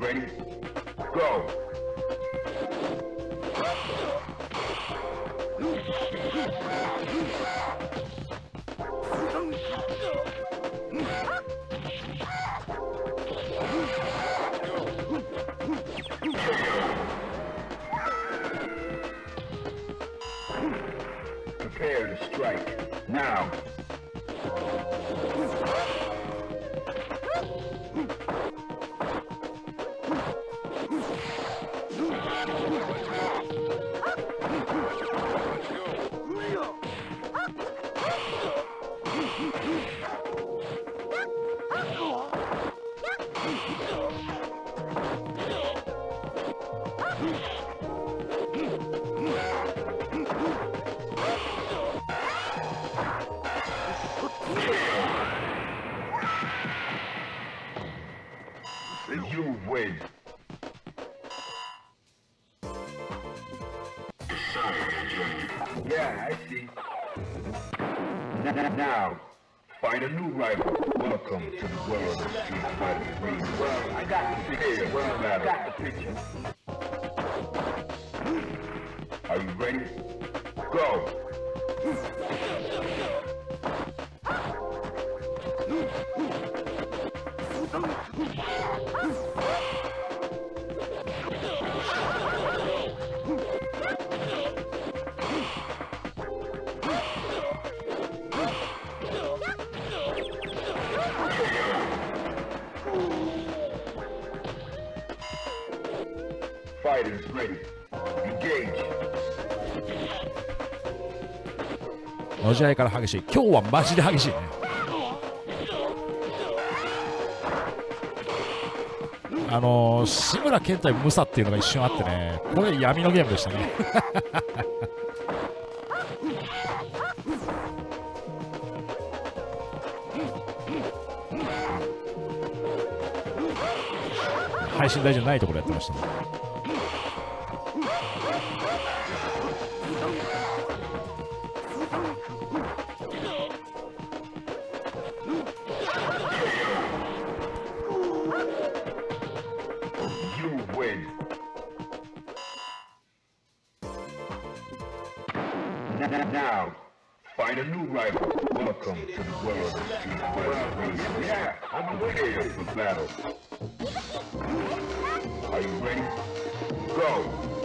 ready? Go! Prepare to strike. Now! You win. Yeah, I see. Now, find a new rival. Welcome to the world of Street Fighter 3. Well, I got the picture. Well, I got the picture. Are you ready? Go! Fighters ready. Engage. この試合から激しい。今日はマジで激しいね。志村けん対ムサっていうのが一瞬あってね、これ闇のゲームでしたね。配信台じゃないところやってましたね。 Now, find a new rival. Welcome to the world of Street Fighter 3. Yeah, I'm prepared for battle. Are you ready? Go!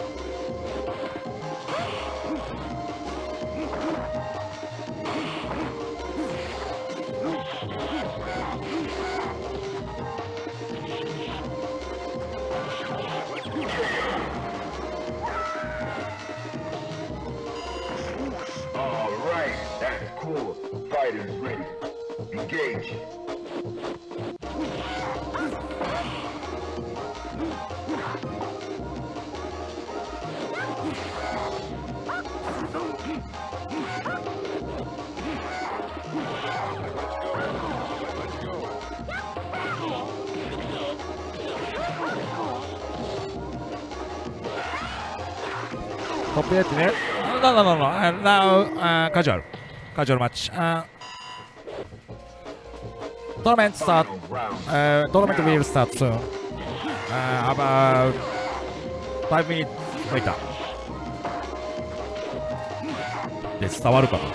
That's cool. Fighters ready. Engage. Top 8ね。No, casual match. Tournament start. Tournament will start soon. About 5 minutes later. で伝わるかと。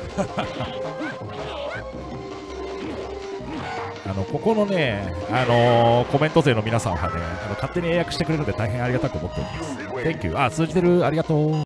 ここのね、コメント勢の皆さんはね、勝手に英訳してくれるので大変ありがたく思っております。Thank you。通じてる。ありがとう。